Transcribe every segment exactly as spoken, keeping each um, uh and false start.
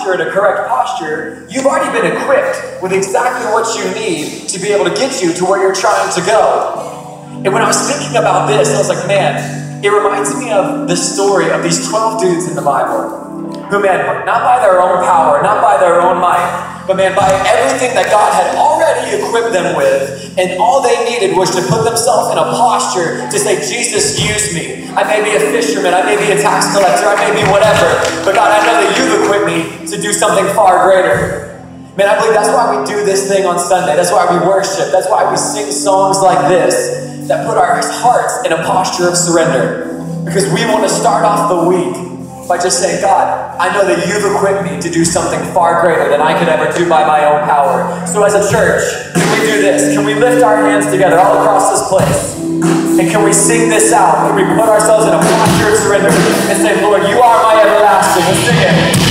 posture and a correct posture, you've already been equipped with exactly what you need to be able to get you to where you're trying to go. And when I was thinking about this, I was like, man, it reminds me of the story of these twelve dudes in the Bible who, man, not by their own power, not by their own might, but man, by everything that God had already equipped them with, and all they needed was to put themselves in a posture to say, Jesus, use me. I may be a fisherman, I may be a tax collector, I may be whatever, but God, I know that you've equipped me to do something far greater. Man, I believe that's why we do this thing on Sunday. That's why we worship. That's why we sing songs like this that put our hearts in a posture of surrender. Because we want to start off the week by just saying, God, I know that you've equipped me to do something far greater than I could ever do by my own power. So as a church, can we do this? Can we lift our hands together all across this place? And can we sing this out? Can we put ourselves in a posture of surrender and say, Lord, you are my everlasting. Let's sing it.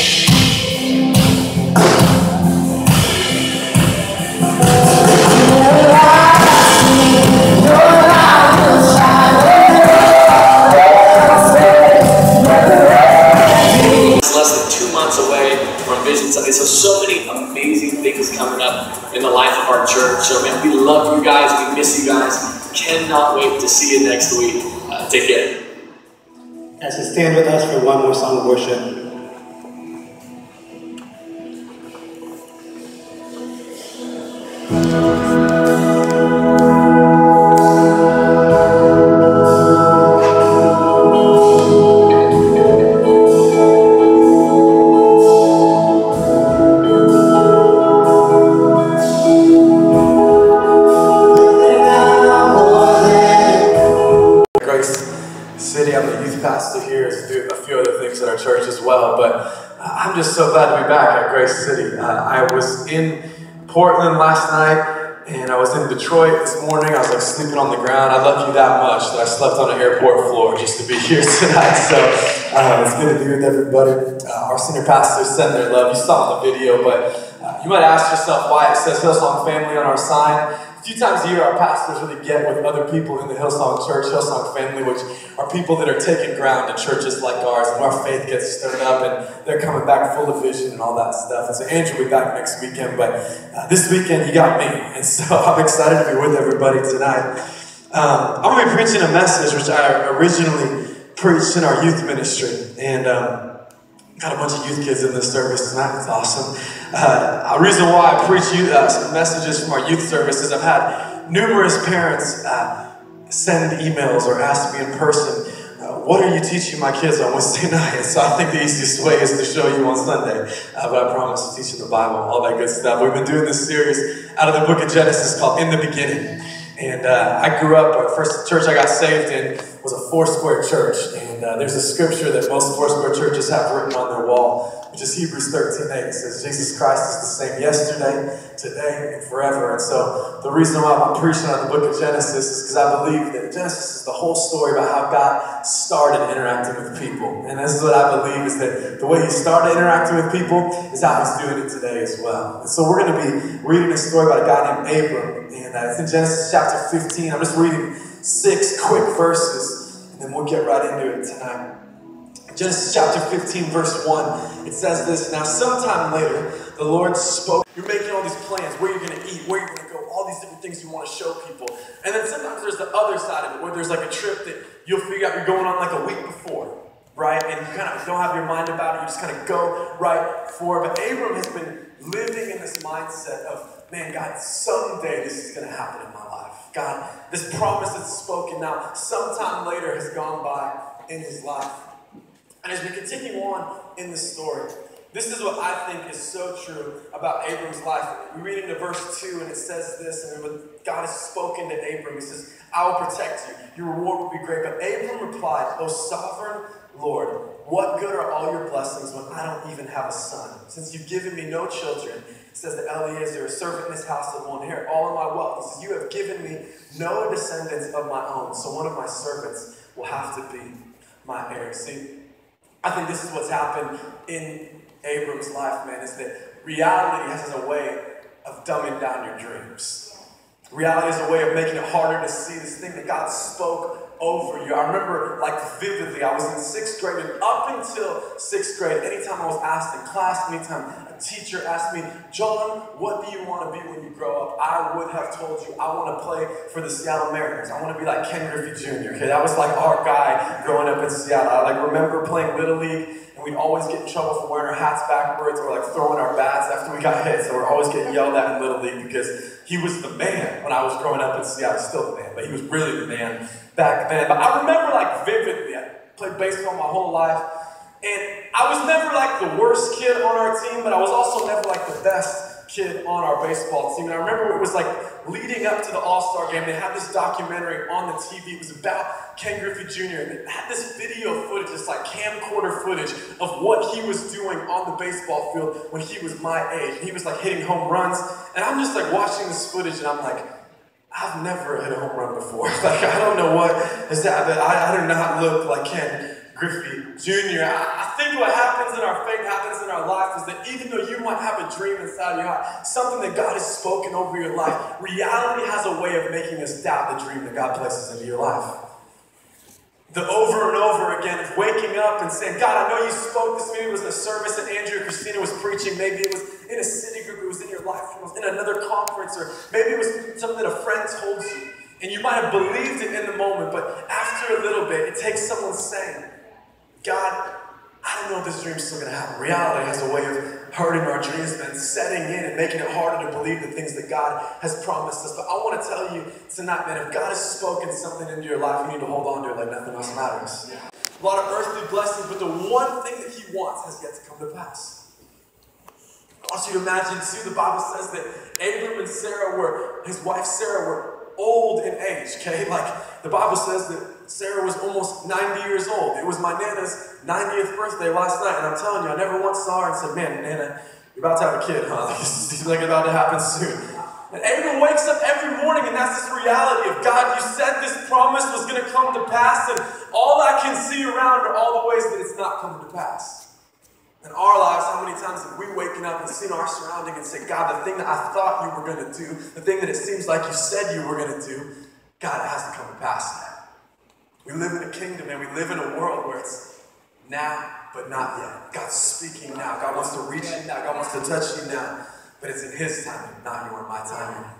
Sunday. So, so many amazing things coming up in the life of our church. So, man, we love you guys. We miss you guys. Cannot wait to see you next week. Uh, take care. As you stand with us for one more song of worship. Church as well, but uh, I'm just so glad to be back at Grace City. Uh, I was in Portland last night, and I was in Detroit this morning. I was like sleeping on the ground. I love you that much that I slept on an airport floor just to be here tonight. So uh, it's good to be with everybody. Uh, our senior pastor sent their love. You saw in the video, but uh, you might ask yourself why it says Hillsong Family on our sign. A few times a year, our pastors really get with other people in the Hillsong Church, Hillsong Family, which are people that are taking ground in churches like ours, and our faith gets stirred up, and they're coming back full of vision and all that stuff. And so Andrew will be back next weekend, but uh, this weekend he got me, and so I'm excited to be with everybody tonight. Um, I'm going to be preaching a message which I originally preached in our youth ministry, and um, got a bunch of youth kids in this service tonight. It's awesome. Uh, a reason why I preach you, uh, some messages from our youth service is I've had numerous parents uh, send emails or ask me in person, uh, what are you teaching my kids on Wednesday night? So I think the easiest way is to show you on Sunday. Uh, but I promise to teach you the Bible, all that good stuff. We've been doing this series out of the book of Genesis called In the Beginning. And uh, I grew up, the first church I got saved in was a Foursquare church. And uh, there's a scripture that most Foursquare churches have written on their wall, which is Hebrews thirteen eight. It says, Jesus Christ is the same yesterday, today, and forever. And so the reason why I'm preaching on the book of Genesis is because I believe that Genesis is the whole story about how God started interacting with people. And this is what I believe is that the way he started interacting with people is how he's doing it today as well. And so we're going to be reading a story about a guy named Abram. And uh, it's in Genesis chapter fifteen. I'm just reading six quick verses, and then we'll get right into it tonight. Genesis chapter fifteen, verse one, it says this, now sometime later, the Lord spoke. You're making all these plans, where you're going to eat, where you're going to go, all these different things you want to show people. And then sometimes there's the other side of it, where there's like a trip that you'll figure out you're going on like a week before, right? And you kind of don't have your mind about it, you just kind of go right for it. But Abram has been living in this mindset of, man, God, someday this is going to happen in my life. God, this promise that's spoken now, sometime later has gone by in his life. And as we continue on in the story, this is what I think is so true about Abram's life. We read into verse two, and it says this, and when God has spoken to Abram, he says, I will protect you. Your reward will be great. But Abram replied, O sovereign Lord, what good are all your blessings when I don't even have a son? Since you've given me no children, it says that Eliezer, a servant in this house, that will inherit all of my wealth. He says, you have given me no descendants of my own, so one of my servants will have to be my heir. See, I think this is what's happened in Abram's life, man, is that reality has a way of dumbing down your dreams. Reality is a way of making it harder to see this thing that God spoke over you. I remember like vividly, I was in sixth grade, and up until sixth grade, anytime I was asked in class, anytime a teacher asked me, John, what do you want to be when you grow up? I would have told you, I want to play for the Seattle Mariners. I want to be like Ken Griffey Junior Okay, that was like our guy growing up in Seattle. I like remember playing Little League, and we'd always get in trouble for wearing our hats backwards or like throwing our bats after we got hit. So we're always getting yelled at in Little League because he was the man when I was growing up in Seattle. Still the man, but he was really the man back then. But I remember like vividly, I played baseball my whole life, and I was never like the worst kid on our team, but I was also never like the best kid on our baseball team. And I remember it was like leading up to the All-Star game, they had this documentary on the T V. It was about Ken Griffey Junior And it had this video footage, this like camcorder footage of what he was doing on the baseball field when he was my age. And he was like hitting home runs. And I'm just like watching this footage and I'm like, I've never hit a home run before. Like, I don't know what is that, but I, I do not look like Ken Griffey Junior I, I think what happens in our faith, happens in our life, is that even though you might have a dream inside your heart, something that God has spoken over your life, reality has a way of making us doubt the dream that God places into your life. The over and over again of waking up and saying, God, I know you spoke this. Maybe it was in a service that Andrew or Christina was preaching. Maybe it was in a city group. It was in your life. It was in another conference. Or maybe it was something that a friend told you. And you might have believed it in the moment. But after a little bit, it takes someone saying, God, I don't know if this dream's still going to happen. Reality has a way of hurting our dreams and setting in and making it harder to believe the things that God has promised us. But I want to tell you tonight, man, if God has spoken something into your life, you need to hold on to it like nothing else matters. A lot of earthly blessings, but the one thing that he wants has yet to come to pass. I want you to imagine, too, the Bible says that Abram and Sarah were, his wife Sarah, were old in age, okay? Like, the Bible says that Sarah was almost ninety years old. It was my Nana's ninetieth birthday last night, and I'm telling you, I never once saw her and said, man, Nana, you're about to have a kid, huh? Like, this seems like it's about to happen soon. And Abram wakes up every morning, and that's this reality of, God, you said this promise was going to come to pass, and all I can see around are all the ways that it's not coming to pass. In our lives, how many times have we waken up and seen our surrounding and say, God, the thing that I thought you were going to do, the thing that it seems like you said you were going to do, God, it has to come to pass now. We live in a kingdom and we live in a world where it's now, but not yet. God's speaking now. God wants to reach you now. God wants to touch you now. But it's in his timing, not your, my timing.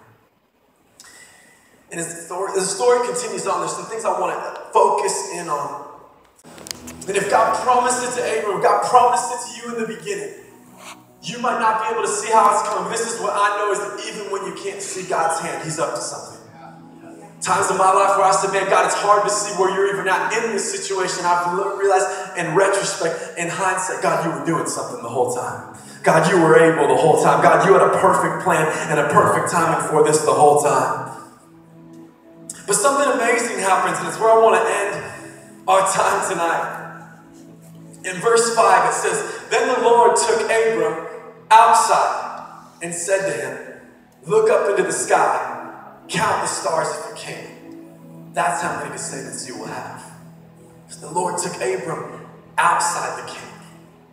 And as the story, as the story continues on, there's some things I want to focus in on. And if God promised it to Abram, if God promised it to you in the beginning, you might not be able to see how it's coming. This is what I know, is that even when you can't see God's hand, he's up to something. Times in my life where I said, man, God, it's hard to see where you're even at in this situation. I've realized in retrospect, in hindsight, God, you were doing something the whole time. God, you were able the whole time. God, you had a perfect plan and a perfect timing for this the whole time. But something amazing happens, and it's where I want to end our time tonight. In verse five, it says, then the Lord took Abram outside and said to him, look up into the sky. Count the stars if you can. That's how many descendants you will have. So the Lord took Abram outside the camp.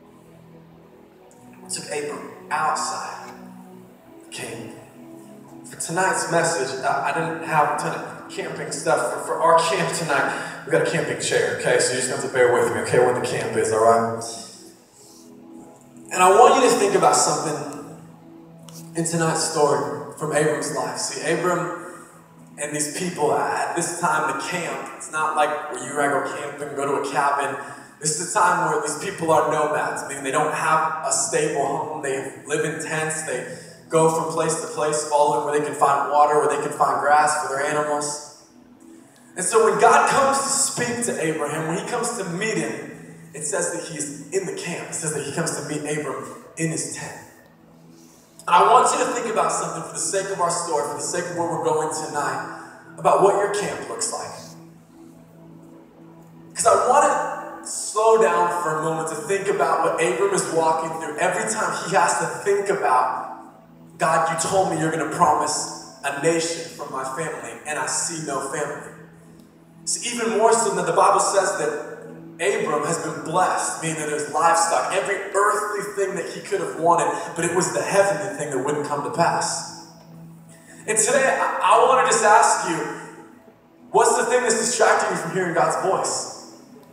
He took Abram outside the camp. For tonight's message, I, I didn't have a ton of camping stuff. For, for our camp tonight, we got a camping chair, okay? So you just have to bear with me, okay, where the camp is, all right? And I want you to think about something in tonight's story from Abram's life. See, Abram and these people, at this time, the camp, it's not like where you go camping, go to a cabin. This is a time where these people are nomads, meaning they don't have a stable home. They live in tents. They go from place to place, following where they can find water, where they can find grass for their animals. And so when God comes to speak to Abraham, when he comes to meet him, it says that he's in the camp. It says that he comes to meet Abram in his tent. And I want you to think about something for the sake of our story, for the sake of where we're going tonight, about what your camp looks like. Because I want to slow down for a moment to think about what Abram is walking through. Every time he has to think about, God, you told me you're going to promise a nation from my family, and I see no family. So even more so than the Bible says that Abram has been blessed, meaning that there's livestock, every earthly thing that he could have wanted, but it was the heavenly thing that wouldn't come to pass. And today, I, I want to just ask you, What's the thing that's distracting you from hearing God's voice?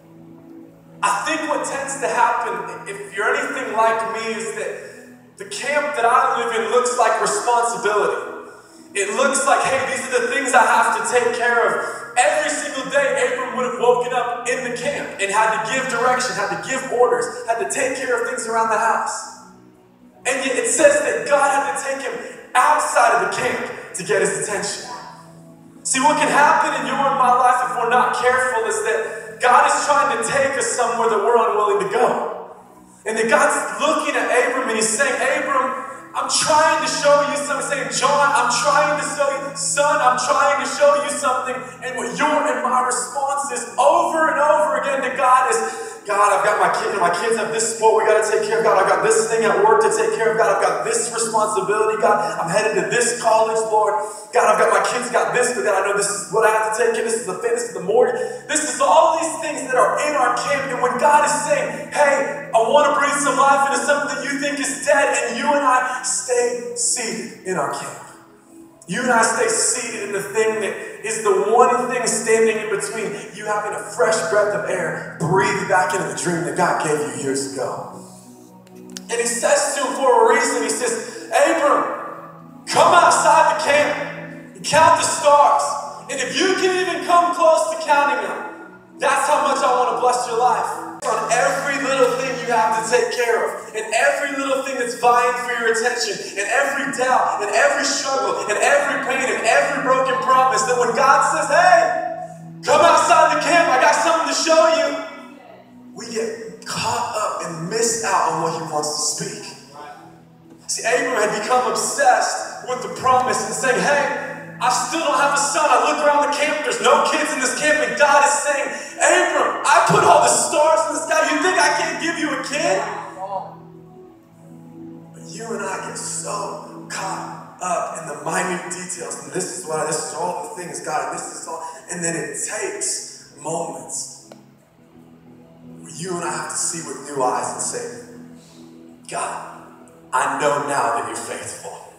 I think what tends to happen, if you're anything like me, is that the camp that I live in looks like responsibility. It looks like, hey, these are the things I have to take care of. Every single day, Abram would have woken up in the camp and had to give direction, had to give orders, had to take care of things around the house. And yet it says that God had to take him outside of the camp to get his attention. See, what can happen in your and my life if we're not careful is that God is trying to take us somewhere that we're unwilling to go. And that God's looking at Abram and he's saying, Abram, I'm trying to show you something. Saying, John, I'm trying to show you. Son, I'm trying to show you something. And what your and my response is over and over again to God is, God, I've got my kid, and my kids have this sport we got to take care of. God, I've got this thing at work to take care of. God, I've got this responsibility. God, I'm headed to this college, Lord. God, I've got my kids got this, but God, I know this is what I have to take care of. This is the thing, this is the mortgage. This is all these things that are in our camp. And when God is saying, hey, I want to breathe some life into something that you think is dead, and you and I stay seated in our camp. You and I stay seated in the thing that is the one thing standing in between you having a fresh breath of air breathe back into the dream that God gave you years ago. And he says to him for a reason, he says, Abram, come outside the camp and count the stars. And if you can even come close to counting them, that's how much I want to bless your life. On every little thing you have to take care of, and every little thing that's vying for your attention, and every doubt, and every struggle, and every pain, and every broken promise, that when God says, hey, come outside the camp, I got something to show you, we get caught up and miss out on what he wants to speak. See, Abram had become obsessed with the promise and saying, hey, I still don't have a son. I look around the camp, there's no kids in this camp, and God is saying, Abram, I put all the stars in the sky. You think I can't give you a kid? But you and I get so caught up in the minute details, and this is why, this is all the things, God, and this is all, and then it takes moments where you and I have to see with new eyes and say, God, I know now that you're faithful.